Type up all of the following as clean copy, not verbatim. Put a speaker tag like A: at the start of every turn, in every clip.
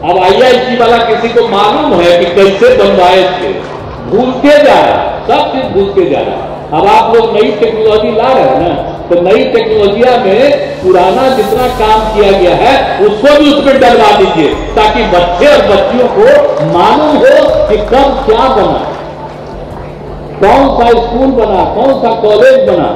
A: अब IIT वाला किसी को मालूम है कि कैसे बनवाए थे, भूलते जा रहा, सब चीज भूलते जा रहा। अब आप लोग नई टेक्नोलॉजी ला रहे हैं ना, तो नई टेक्नोलॉजिया में पुराना जितना काम किया गया है उसको भी उसमें डलवा दीजिए, ताकि बच्चे और बच्चियों को मालूम हो कि कब क्या बना, कौन सा स्कूल बना, कौन सा कॉलेज बना,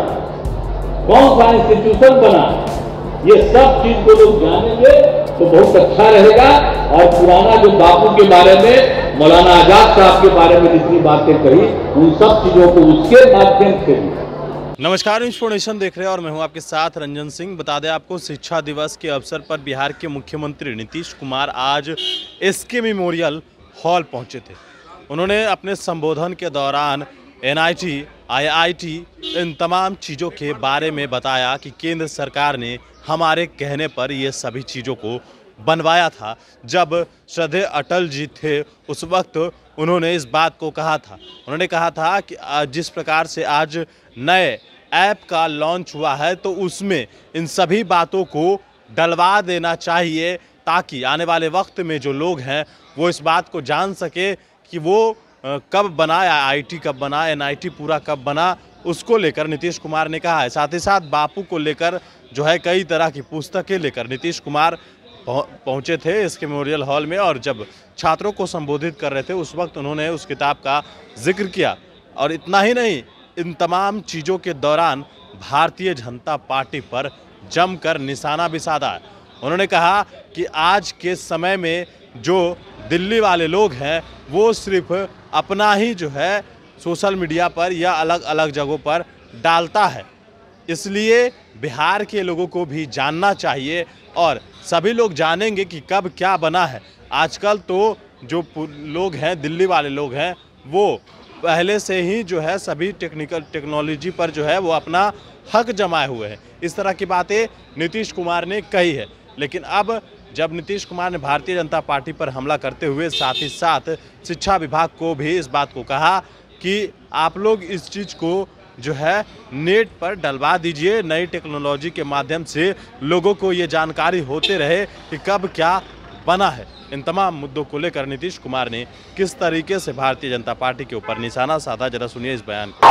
A: कौन सा इंस्टीट्यूशन बना। ये सब चीज को लोग जानेंगे तो बहुत अच्छा रहेगा। और पुराना जो बापू के बारे में, मौलाना आजाद साहब के बारे में जितनी बातें कही, उन सब चीजों को उसके माध्यम से भी।
B: नमस्कार, इंफॉर्मेशन देख रहे हैं और मैं हूं आपके साथ रंजन सिंह। बता दें आपको, शिक्षा दिवस के अवसर पर बिहार के मुख्यमंत्री नीतीश कुमार आज SK मेमोरियल हॉल पहुंचे थे। उन्होंने अपने संबोधन के दौरान NIT, IIT इन तमाम चीज़ों के बारे में बताया कि केंद्र सरकार ने हमारे कहने पर ये सभी चीज़ों को बनवाया था। जब श्रद्धेय अटल जी थे उस वक्त उन्होंने इस बात को कहा था। उन्होंने कहा था कि जिस प्रकार से आज नए ऐप का लॉन्च हुआ है तो उसमें इन सभी बातों को डलवा देना चाहिए, ताकि आने वाले वक्त में जो लोग हैं वो इस बात को जान सके कि वो कब बना, IIT कब बना, NIT पूरा कब बना, उसको लेकर नीतीश कुमार ने कहा है। साथ ही साथ बापू को लेकर जो है कई तरह की पुस्तकें लेकर नीतीश कुमार पहुंचे थे SK मेमोरियल हॉल में, और जब छात्रों को संबोधित कर रहे थे उस वक्त उन्होंने उस किताब का जिक्र किया। और इतना ही नहीं, इन तमाम चीज़ों के दौरान भारतीय जनता पार्टी पर जमकर निशाना भी साधा है। उन्होंने कहा कि आज के समय में जो दिल्ली वाले लोग हैं वो सिर्फ अपना ही जो है सोशल मीडिया पर या अलग अलग जगहों पर डालता है, इसलिए बिहार के लोगों को भी जानना चाहिए और सभी लोग जानेंगे कि कब क्या बना है। आजकल तो जो लोग हैं, दिल्ली वाले लोग हैं, वो पहले से ही जो है सभी टेक्नोलॉजी पर जो है वो अपना हक जमाए हुए हैं। इस तरह की बातें नीतीश कुमार ने कही है। लेकिन अब जब नीतीश कुमार ने भारतीय जनता पार्टी पर हमला करते हुए साथ ही साथ शिक्षा विभाग को भी इस बात को कहा कि आप लोग इस चीज़ को जो है नेट पर डलवा दीजिए, नई टेक्नोलॉजी के माध्यम से लोगों को ये जानकारी होते रहे कि कब क्या बना है। इन तमाम मुद्दों को लेकर नीतीश कुमार ने किस तरीके से भारतीय जनता पार्टी के ऊपर निशाना साधा, जरा सुनिए इस बयान को।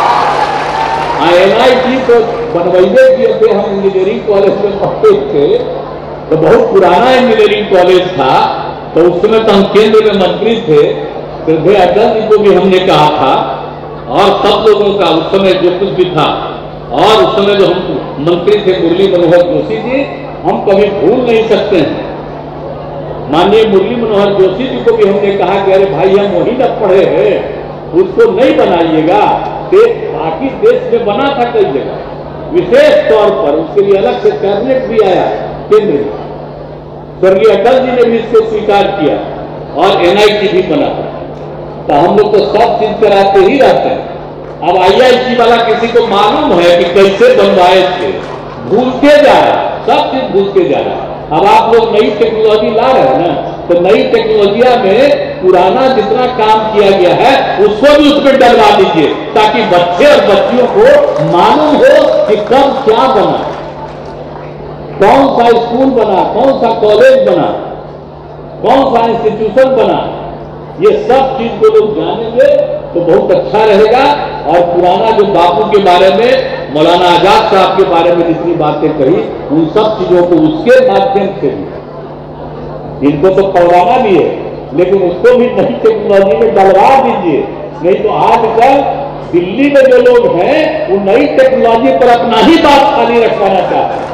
A: NIT को बनवाइए किए थे, हम इंजीनियरिंग कॉलेज में पढ़ते थे, तो बहुत पुराना इंजीनियरिंग कॉलेज था, तो उस समय तो हम केंद्र में मंत्री थे, श्रद्धेय अटल जी को भी हमने कहा था, और सब लोगों का उस समय जो कुछ भी था, और उस समय जो हम मंत्री थे मुरली मनोहर जोशी जी, हम कभी भूल नहीं सकते हैं। माननीय मुरली मनोहर जोशी जी को भी हमने कहा कि अरे भाई, हम वही न पढ़े हैं, उसको नहीं बनाइएगा, बाकी देश में बना था कई जगह, विशेष तौर पर उसके लिए अलग से कैबिनेट भी आया केंद्र में, स्वर्गीय अटल जी ने भी इसको स्वीकार किया और NIT भी बना था। तो हम लोग तो सब चीज कराते ही रहते हैं। अब IIT वाला किसी को मालूम है कि कैसे बनवाए थे, भूलते जा रहा, सब चीज भूलते जा रहा। अब आप लोग नई टेक्नोलॉजी ला रहे हैं ना, तो नई टेक्नोलॉजिया में पुराना जितना काम किया गया है उसको भी उसमें डलवा दीजिए, ताकि बच्चे और बच्चियों को मालूम हो कि कब क्या बना, कौन सा स्कूल बना, कौन सा कॉलेज बना, कौन सा इंस्टीट्यूशन बना। ये सब चीज को लोग जानेंगे तो बहुत अच्छा रहेगा। और पुराना जो बापू के बारे में, मौलाना आजाद साहब के बारे में जितनी बातें कही, उन सब चीजों को उसके माध्यम से भी, इनको तो पढ़वाना भी है, लेकिन उसको भी नई टेक्नोलॉजी में डलवा दीजिए। नहीं तो आजकल दिल्ली में जो लोग हैं वो नई टेक्नोलॉजी पर अपना ही बात खाली रखवाना चाहते हैं।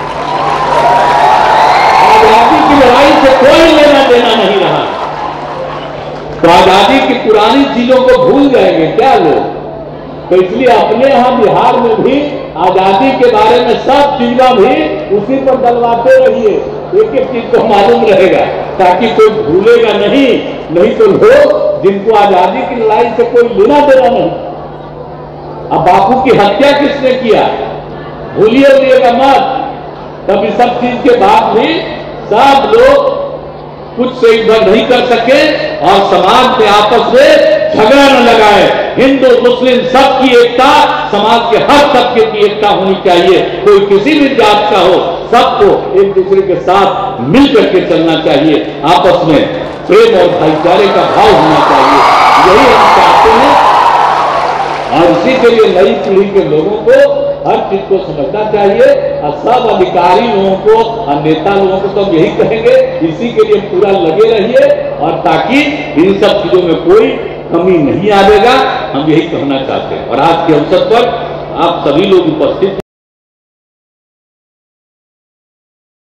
A: आजादी की लड़ाई से कोई लेना देना नहीं रहा, तो आजादी की पुरानी चीजों को भूल जाएंगे क्या लोग। तो इसलिए अपने यहाँ बिहार में भी आजादी के बारे में सब चीजें भी उसी पर डलवाते रहिए, एक एक चीज को मालूम रहेगा, ताकि कोई भूलेगा नहीं। नहीं तो लोग जिनको आजादी की लड़ाई से कोई लेना देना नहीं। अब बापू की हत्या किसने किया, भूलिएगा मत। तब इस सब चीज के बाद भी सब लोग कुछ से इधर नहीं कर सके और समाज में आपस में झगड़ा न लगाए। हिंदू मुस्लिम सबकी एकता, समाज के हर तबके की एकता होनी चाहिए, कोई किसी भी जात का हो, सबको एक दूसरे के साथ मिल करके चलना चाहिए, आपस में प्रेम और भाईचारे का भाव होना चाहिए, यही हम चाहते हैं। और इसी के लिए नई पीढ़ी के लोगों को हर चीज को समझना चाहिए और सब अधिकारी लोगों को और नेता लोगों को तो हम यही कहेंगे, इसी के लिए पूरा लगे रहिए और ताकि इन सब चीजों में कोई कमी नहीं आएगा, हम यही कहना चाहते हैं। और आज के अवसर पर आप सभी लोग उपस्थित